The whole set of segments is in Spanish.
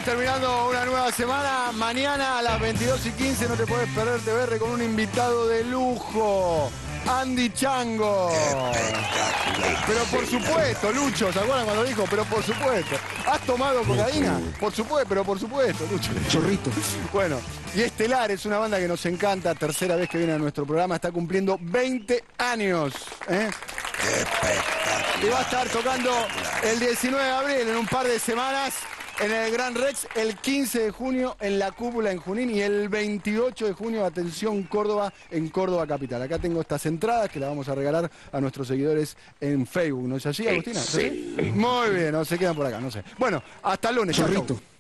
Estamos terminando una nueva semana. Mañana a las 22:15 no te puedes perder TVR con un invitado de lujo. Andy Chango. Pero por supuesto, Lucho, ¿se acuerdan cuando dijo? Pero por supuesto. ¿Has tomado cocaína? Por supuesto, pero por supuesto, Lucho. Chorrito. Bueno, y Estelar es una banda que nos encanta. Tercera vez que viene a nuestro programa. Está cumpliendo 20 años. Y va a estar tocando el 19 de abril, en un par de semanas, en el Gran Rex, el 15 de junio en la Cúpula en Junín y el 28 de junio, atención, Córdoba, en Córdoba Capital. Acá tengo estas entradas que las vamos a regalar a nuestros seguidores en Facebook. ¿No es así, Agustina? Sí. Muy bien, no se quedan por acá, no sé. Bueno, hasta el lunes. Chorrito. Chau.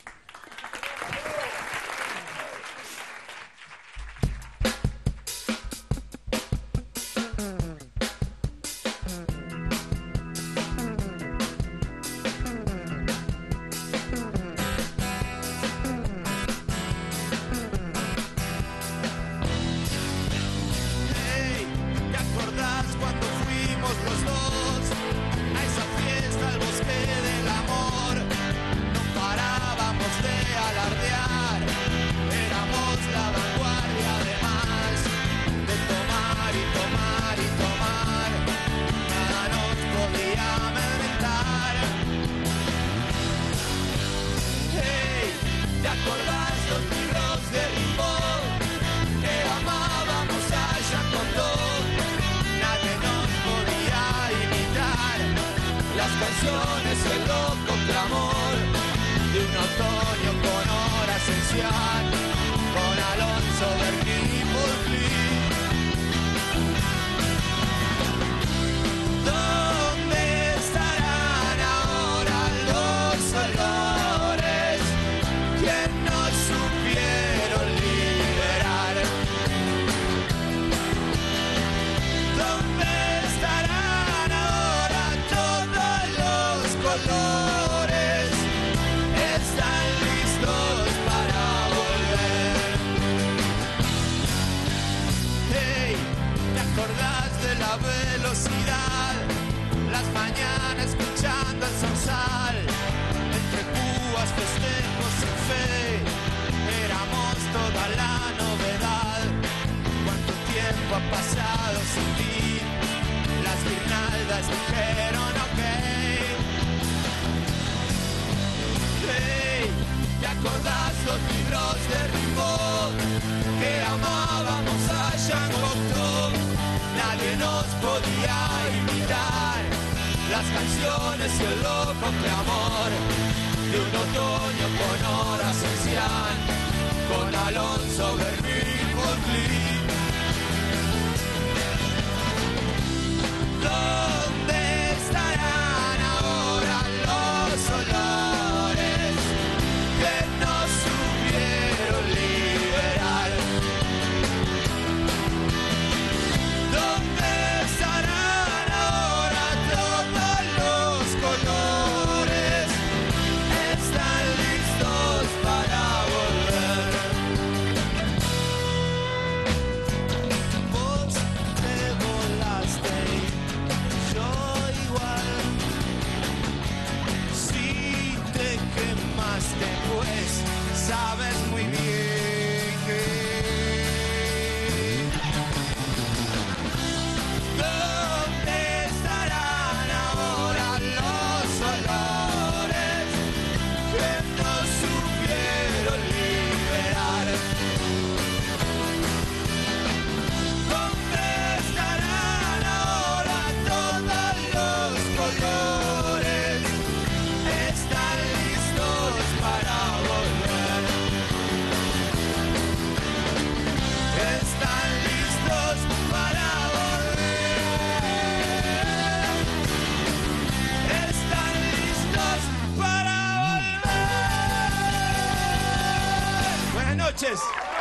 El loco clamor de un otoño con hora esencial, con Alonso Berni Pulcli. ¿Dónde estarán ahora los olores que no supieron liberar? ¿Dónde estarán ahora todos los colores? Están listos para volver. Hey, ¿te acordás de la velocidad? Las mañanas escuchando el zorzal, entre púas, festejos sin fe, éramos toda la novedad. ¿Cuánto tiempo ha pasado sin ti? Las guirnaldas dijeron ok. Hey, ¿te acordás los libros de Rimbaud que amábamos a Jean Cocteau? Nadie nos podía imitar las canciones y el loco clamor de un otoño con hora esencial, con Alonso Berni Pulcli. ¿Dónde estarán ahora los olores que no supieron liberar? ¿Dónde estarán ahora todos los colores? Están listos para volver. Vos te volaste y yo igual. Si te quemaste, pues sabes muy bien que ¿dónde estarán ahora los olores que no supieron liberar? ¿Dónde estarán ahora todos los colores? Están listos para volver. Están listos para volver. Están listos para volver. Buenas noches.